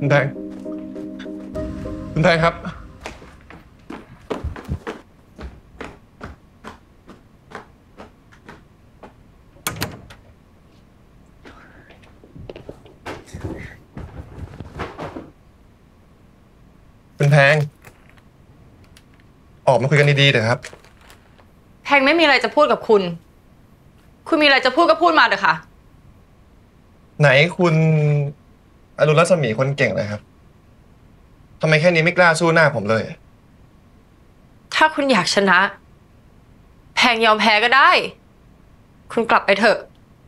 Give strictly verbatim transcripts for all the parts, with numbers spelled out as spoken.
คุณแพงคุณแพงครับคุณแพงออกมาคุยกันดีๆเถอะครับแพงไม่มีอะไรจะพูดกับคุณคุณมีอะไรจะพูดก็พูดมาเถอะค่ะไหนคุณอรุณรัศมีคนเก่งเลยครับทำไมแค่นี้ไม่กล้าสู้หน้าผมเลยถ้าคุณอยากชนะแพงยอมแพ้ก็ได้คุณกลับไปเถอะ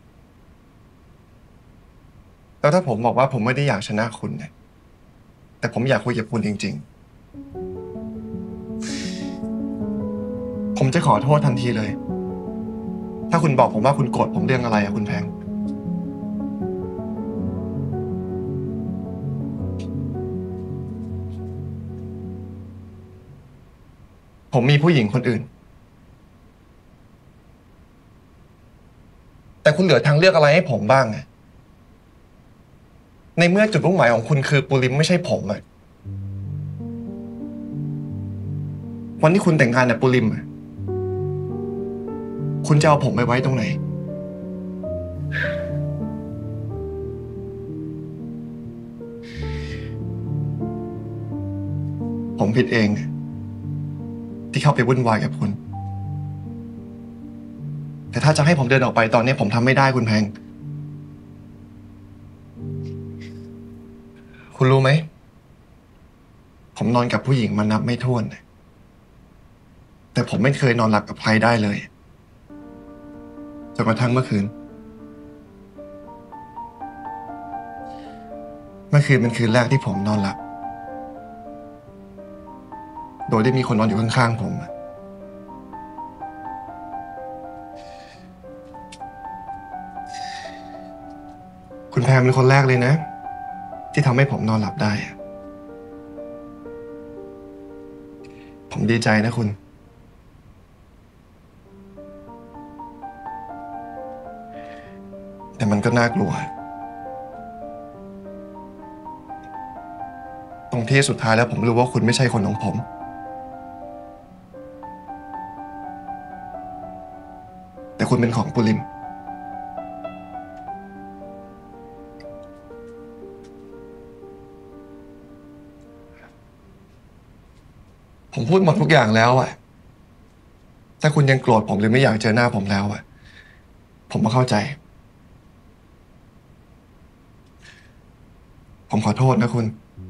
แล้วถ้าผมบอกว่าผมไม่ได้อยากชนะคุณเนี่ยแต่ผมอยากคุยกับคุณจริงๆผมจะขอโทษทันทีเลยถ้าคุณบอกผมว่าคุณโกรธผมเรื่องอะไรอะคุณแพงผมมีผู้หญิงคนอื่นแต่คุณเหลือทางเลือกอะไรให้ผมบ้างอะในเมื่อจุดมุ่งหมายของคุณคือปูริมไม่ใช่ผมอะวันที่คุณแต่งงานกับปูริมอะคุณจะเอาผมไปไว้ตรงไหนผมผิดเองที่เข้าไปวุ่นวายกับคุณแต่ถ้าจะให้ผมเดินออกไปตอนนี้ผมทำไม่ได้คุณแพงคุณรู้ไหมผมนอนกับผู้หญิงมานับไม่ถ้วนแต่ผมไม่เคยนอนหลับกับใครได้เลยจนกระทั่งเมื่อคืนเมื่อคืนเป็นคืนแรกที่ผมนอนหลับโดยได้มีคนนอนอยู่ข้างๆผมคุณแพงเป็นคนแรกเลยนะที่ทำให้ผมนอนหลับได้ผมดีใจนะคุณแต่มันก็น่ากลัวตรงที่สุดท้ายแล้วผมรู้ว่าคุณไม่ใช่คนของผมแต่คุณเป็นของปุริมผมพูดหมดทุกอย่างแล้วอะถ้าคุณยังโกรธผมหรือไม่อยากเจอหน้าผมแล้วอะผมก็เข้าใจผมขอโทษนะคุณ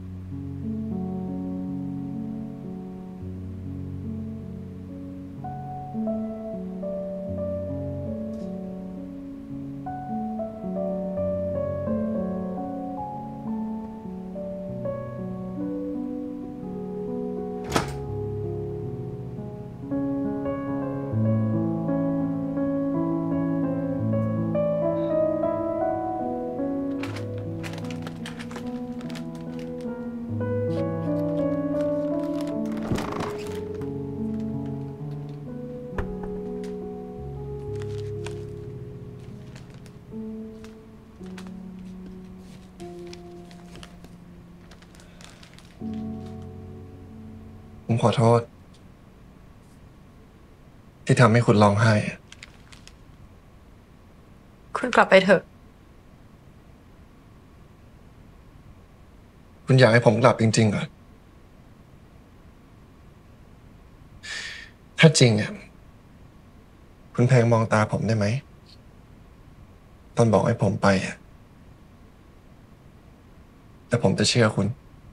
ผมขอโทษที่ทำให้คุณร้องไห้คุณกลับไปเถอะคุณอยากให้ผมกลับจริงๆเหรอถ้าจริงอ่ะคุณแพงมองตาผมได้ไหมตอนบอกให้ผมไปอ่ะแต่ผมจะเชื่อคุณ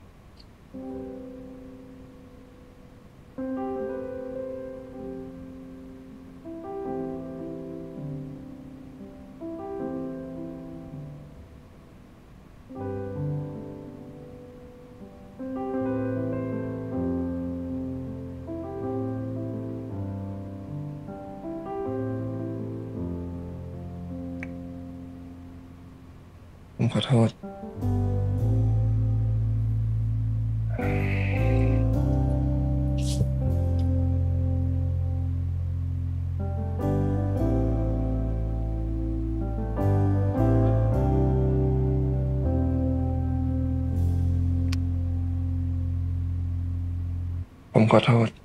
ผมขอโทษผมขอโทษ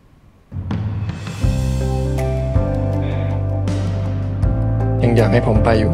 ยังอยากให้ผมไปอยู่ไหม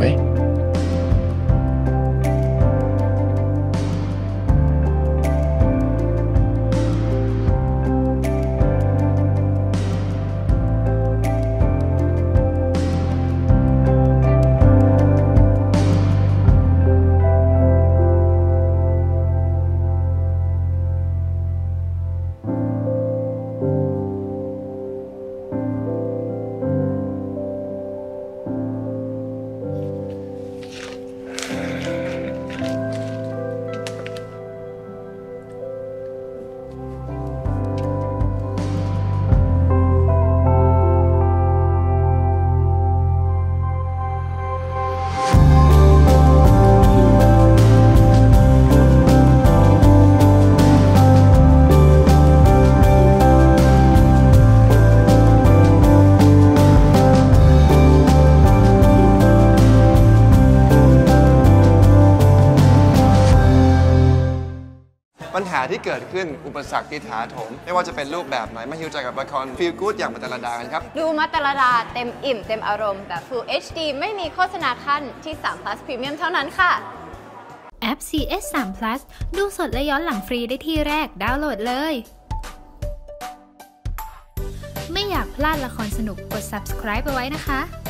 ปัญหาที่เกิดขึ้นอุปสรรคที่ถาโถมไม่ว่าจะเป็นรูปแบบไหนมาฮิวใจกับละครฟีลกู๊ดอย่างมัตตลดากันครับดูมัตตลดาเต็มอิ่มเต็มอารมณ์แบบ Full เอช ดี ไม่มีโฆษณาขั้นที่ สาม plus Premium เท่านั้นค่ะแอป ซี เอส สาม plus ดูสดและย้อนหลังฟรีได้ที่แรกดาวน์โหลดเลย ไม่อยากพลาดละครสนุกกด subscribe เอาไว้นะคะ